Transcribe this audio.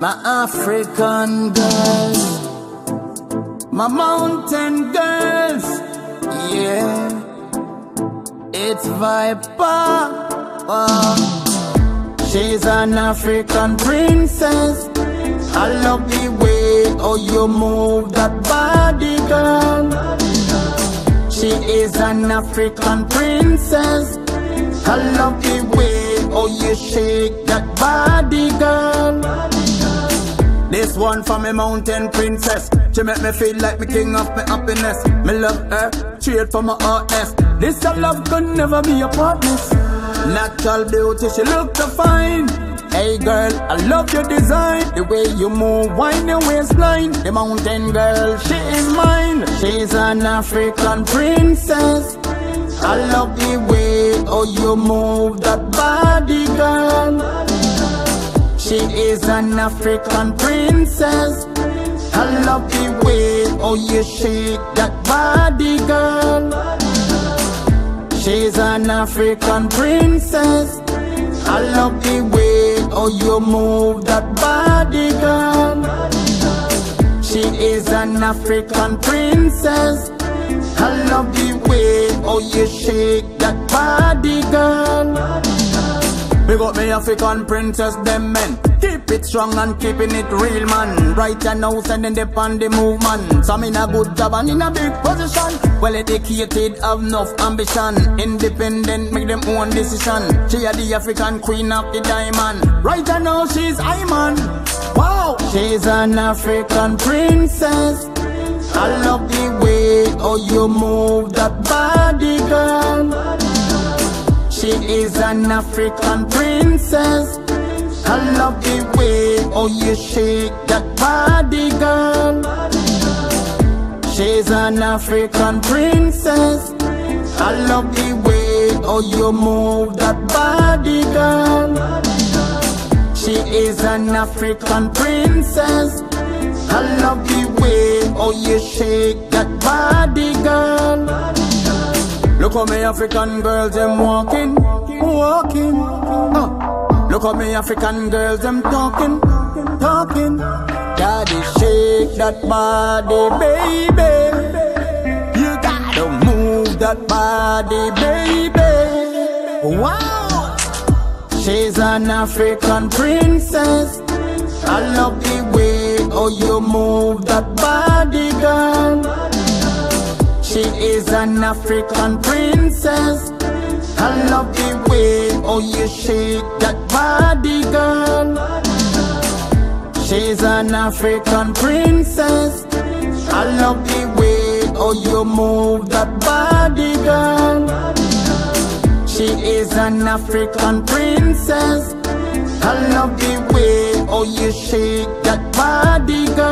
My African girls, my mountain girls, yeah. It's Viper. She's an African princess. I love the way how you move that body, girl. She is an African princess. I love the way how you shake that body, girl. This one for me mountain princess. She make me feel like me king of my happiness. Me love her, straight from my RS. This a love could never be a partners. Natural beauty, she look so fine. Hey girl, I love your design. The way you move, wind your waistline. The mountain girl, she is mine. She's an African princess. I love the way how you move that body, girl. She is an African princess. I love the way how you shake that body, girl. She's an African princess. I love the way how you move that body, girl. She is an African princess. I love the way how you shake that body, girl. Big up me African princess, them men. Keep it strong and keeping it real, man. Right now, sending the on the movement. Some in a good job and in a big position. Well educated, have enough ambition. Independent, make them own decision. She are the African queen of the diamond. Right now, she's Iman. Wow! She's an African princess. I love the way how you move that body, girl. She is an African princess. I love the way how you shake that body, girl. She's an African princess. I love the way how you move that body, girl. She is an African princess. I love the way how you shake that body, girl. Look how me African girls them walking, walking. Look how me African girls them talking, talking. Daddy shake that body, baby. You gotta move that body, baby. Wow. She's an African princess. I love the way how you move that body, girl. She is an African princess. I love the way how you shake that body, girl. She's an African princess. I love the way how you move that body, girl. She is an African princess. I love the way how you shake that body, girl.